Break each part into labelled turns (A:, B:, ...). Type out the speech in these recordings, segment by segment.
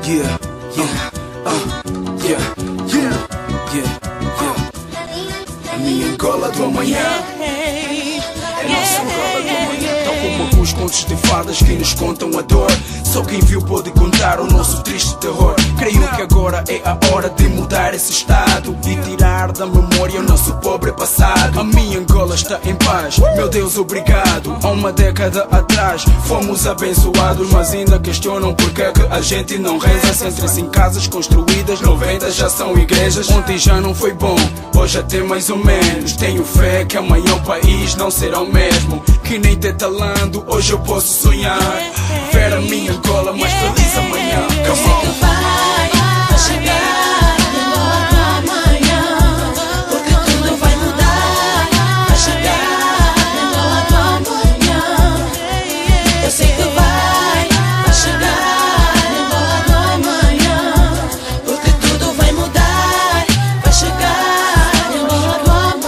A: Yeah, yeah, yeah, yeah, yeah, yeah. A minha Angola do amanhã é nossa Angola do amanhã. Tal como alguns contos de fadas que nos contam a dor, só quem viu pode contar o nosso triste terror. Creio que agora é a hora de mudar esse estado e tirar da memória o nosso pobre passado. A minha Angola está em paz, meu Deus, obrigado. Há uma década atrás fomos abençoados, mas ainda questionam porque que a gente não reza. Centra-se em casas construídas, 90 já são igrejas. Ontem já não foi bom, hoje até mais ou menos. Tenho fé que amanhã o país não será o mesmo. Que nem tetalando, hoje eu posso sonhar ver a minha Angola mais feliz amanhã.
B: Eu sei que vai chegar Angola do amanhã, porque tudo vai mudar. Vai chegar Angola do amanhã. Eu sei que vai chegar Angola do amanhã, porque tudo vai mudar. Vai chegar Angola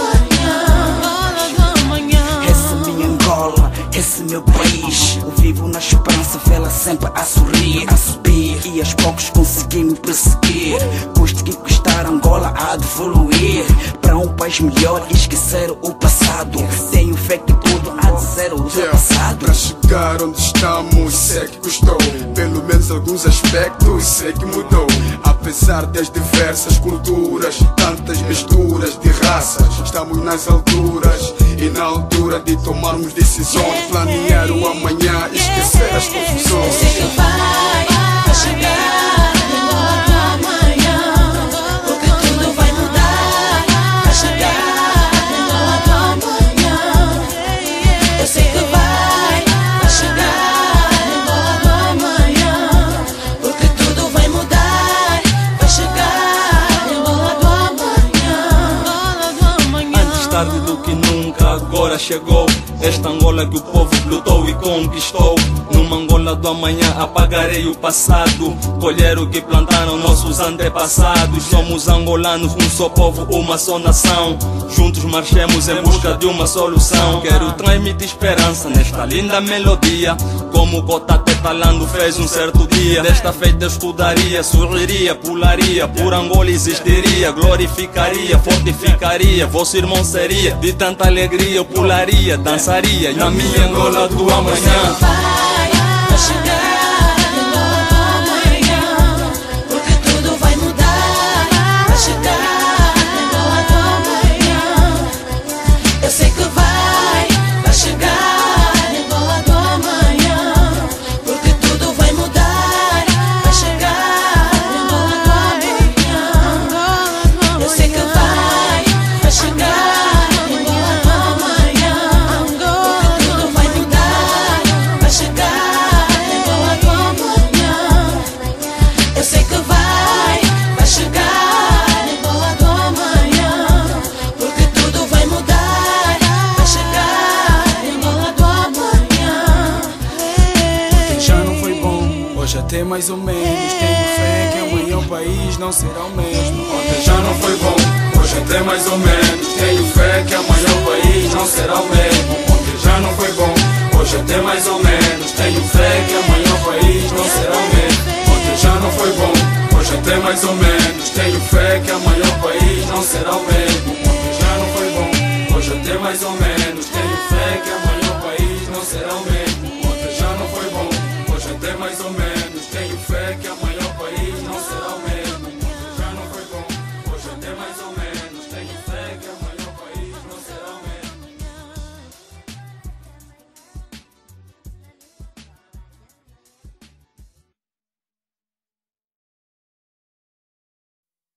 B: do amanhã.
C: Essa minha Angola, esse meu país. Eu vivo na esperança, vê-la sempre a sorrir, a subir, e aos poucos consegui me perseguir. Custe que custar, Angola há de evoluir para um país melhor e esquecer o passado. Tenho fé que tudo há de ser ultrapassado.
D: Para chegar onde estamos, sei que custou. Pelo menos alguns aspectos, sei que mudou. Apesar das diversas culturas, tantas misturas de raças, estamos nas alturas e na altura de tomarmos decisões, planear o amanhã e esquecer as
B: Eu sei
D: confusões.
B: que vai chegar Angola do amanhã, porque tudo vai mudar. Vai chegar Angola do amanhã. Eu sei que vai chegar Angola do amanhã, porque tudo vai mudar. Vai chegar Angola do amanhã.
E: Antes tarde do que nunca, agora chegou esta Angola que o povo lutou e conquistou. Numa Angola do amanhã apagarei o passado, colher o que plantaram nossos antepassados. Somos angolanos, um só povo, uma só nação. Juntos marchemos em busca de uma solução. Quero transmitir esperança nesta linda melodia, como o Cota Tetalando fez um certo dia. Desta feita eu estudaria, sorriria, pularia, por Angola existiria, glorificaria, fortificaria. Vosso irmão seria, de tanta alegria eu pularia, dançaria na minha Angola do amanhã.
B: Vai chegar Angola do amanhã, porque tudo vai mudar. Vai chegar Angola do amanhã. Eu sei que vai chegar Angola do amanhã, porque tudo vai mudar. Vai chegar Angola do amanhã. Eu sei que vai chegar Angola do amanhã, porque tudo vai mudar. Vai chegar Angola do amanhã. Eu sei que vai chegar Angola do amanhã, porque tudo vai mudar. Vai chegar Angola do amanhã.
A: Ontem já não foi bom, hoje até mais ou menos. Tenho fé que amanhã o país não será o mesmo.
D: Ontem já não foi bom, hoje até mais ou menos. Tenho fé que amanhã o país não será o mesmo. Ontem já não foi bom, hoje até mais ou menos. Tenho fé que amanhã o país não será o mesmo. Ontem já não foi bom, hoje até mais ou menos. Tenho fé que amanhã o país não será o mesmo.